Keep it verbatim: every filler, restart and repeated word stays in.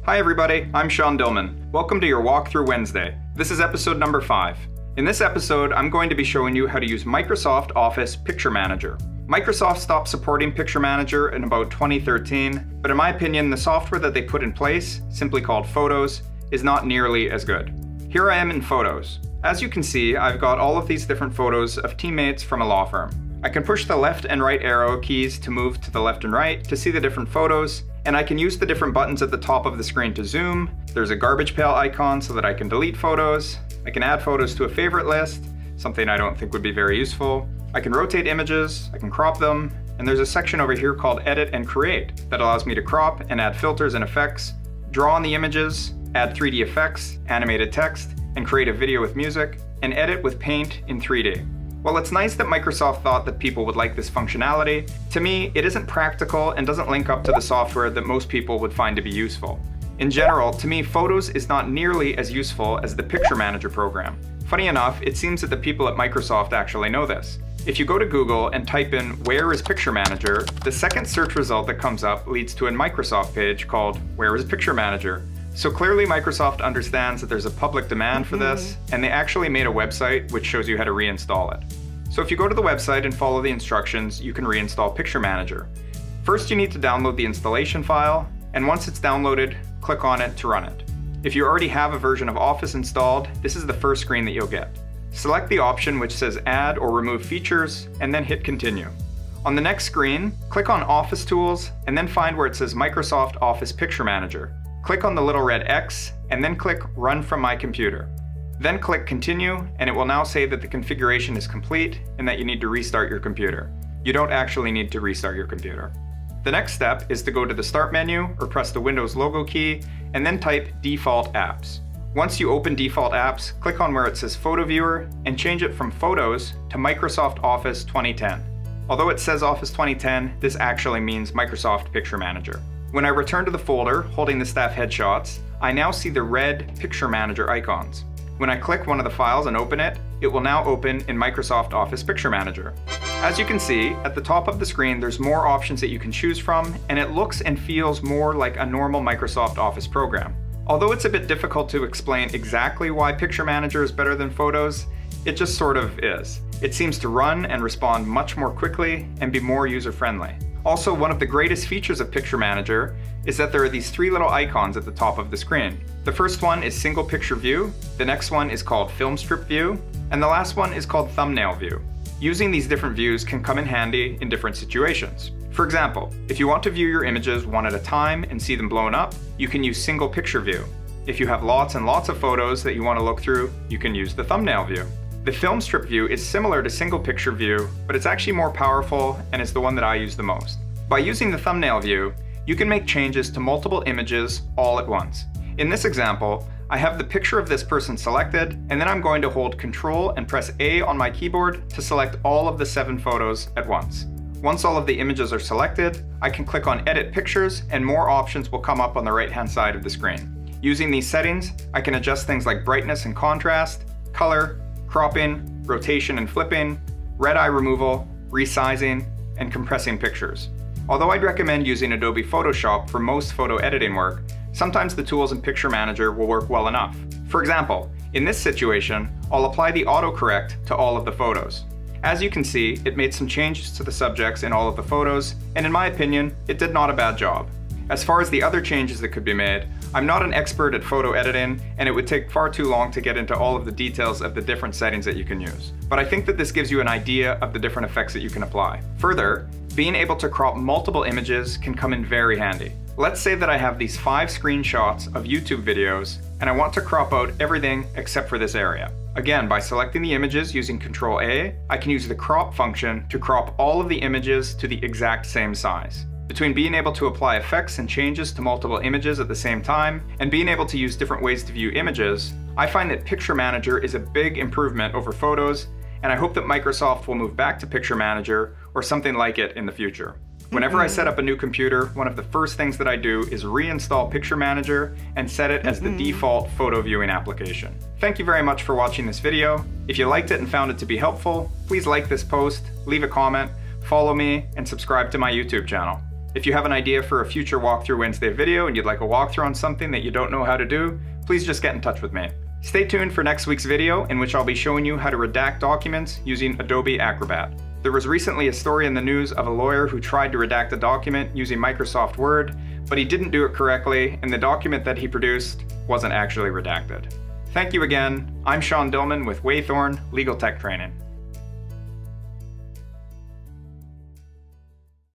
Hi everybody, I'm Sean Dillman. Welcome to your Walkthrough Wednesday. This is episode number five. In this episode, I'm going to be showing you how to use Microsoft Office Picture Manager. Microsoft stopped supporting Picture Manager in about twenty thirteen, but in my opinion, the software that they put in place, simply called Photos, is not nearly as good. Here I am in Photos. As you can see, I've got all of these different photos of teammates from a law firm. I can push the left and right arrow keys to move to the left and right to see the different photos, and I can use the different buttons at the top of the screen to zoom. There's a garbage pail icon so that I can delete photos. I can add photos to a favorite list, something I don't think would be very useful. I can rotate images, I can crop them, and there's a section over here called Edit and Create that allows me to crop and add filters and effects, draw on the images, add three D effects, animated text, and create a video with music, and edit with Paint in three D. While it's nice that Microsoft thought that people would like this functionality, to me, it isn't practical and doesn't link up to the software that most people would find to be useful. In general, to me, Photos is not nearly as useful as the Picture Manager program. Funny enough, it seems that the people at Microsoft actually know this. If you go to Google and type in "Where is Picture Manager?", the second search result that comes up leads to a Microsoft page called "Where is Picture Manager?". So clearly Microsoft understands that there's a public demand for this, and they actually made a website which shows you how to reinstall it. So if you go to the website and follow the instructions, you can reinstall Picture Manager. First, you need to download the installation file, and once it's downloaded, click on it to run it. If you already have a version of Office installed, this is the first screen that you'll get. Select the option which says Add or Remove Features, and then hit Continue. On the next screen, click on Office Tools, and then find where it says Microsoft Office Picture Manager. Click on the little red X, and then click Run from my computer. Then click Continue, and it will now say that the configuration is complete and that you need to restart your computer. You don't actually need to restart your computer. The next step is to go to the Start menu or press the Windows logo key, and then type Default Apps. Once you open Default Apps, click on where it says Photo Viewer and change it from Photos to Microsoft Office twenty ten. Although it says Office twenty ten, this actually means Microsoft Picture Manager. When I return to the folder holding the staff headshots, I now see the red Picture Manager icons. When I click one of the files and open it, it will now open in Microsoft Office Picture Manager. As you can see, at the top of the screen there's more options that you can choose from, and it looks and feels more like a normal Microsoft Office program. Although it's a bit difficult to explain exactly why Picture Manager is better than Photos, it just sort of is. It seems to run and respond much more quickly and be more user-friendly. Also, one of the greatest features of Picture Manager is that there are these three little icons at the top of the screen. The first one is Single Picture View, the next one is called Film Strip View, and the last one is called Thumbnail View. Using these different views can come in handy in different situations. For example, if you want to view your images one at a time and see them blown up, you can use Single Picture View. If you have lots and lots of photos that you want to look through, you can use the Thumbnail View. The Film Strip View is similar to Single Picture View, but it's actually more powerful and is the one that I use the most. By using the Thumbnail View, you can make changes to multiple images all at once. In this example, I have the picture of this person selected, and then I'm going to hold Control and press A on my keyboard to select all of the seven photos at once. Once all of the images are selected, I can click on Edit Pictures and more options will come up on the right-hand side of the screen. Using these settings, I can adjust things like brightness and contrast, color, cropping, rotation and flipping, red eye removal, resizing, and compressing pictures. Although I'd recommend using Adobe Photoshop for most photo editing work, sometimes the tools in Picture Manager will work well enough. For example, in this situation, I'll apply the autocorrect to all of the photos. As you can see, it made some changes to the subjects in all of the photos, and in my opinion, it did not a bad job. As far as the other changes that could be made, I'm not an expert at photo editing, and it would take far too long to get into all of the details of the different settings that you can use. But I think that this gives you an idea of the different effects that you can apply. Further, being able to crop multiple images can come in very handy. Let's say that I have these five screenshots of YouTube videos, and I want to crop out everything except for this area. Again, by selecting the images using Control A, I can use the crop function to crop all of the images to the exact same size. Between being able to apply effects and changes to multiple images at the same time, and being able to use different ways to view images, I find that Picture Manager is a big improvement over Photos, and I hope that Microsoft will move back to Picture Manager or something like it in the future. Whenever I set up a new computer, one of the first things that I do is reinstall Picture Manager and set it as the default photo viewing application. Thank you very much for watching this video. If you liked it and found it to be helpful, please like this post, leave a comment, follow me, and subscribe to my YouTube channel. If you have an idea for a future Walkthrough Wednesday video and you'd like a walkthrough on something that you don't know how to do, please just get in touch with me. Stay tuned for next week's video, in which I'll be showing you how to redact documents using Adobe Acrobat. There was recently a story in the news of a lawyer who tried to redact a document using Microsoft Word, but he didn't do it correctly, and the document that he produced wasn't actually redacted. Thank you again. I'm Sean Dillman with Waythorn Legal Tech Training.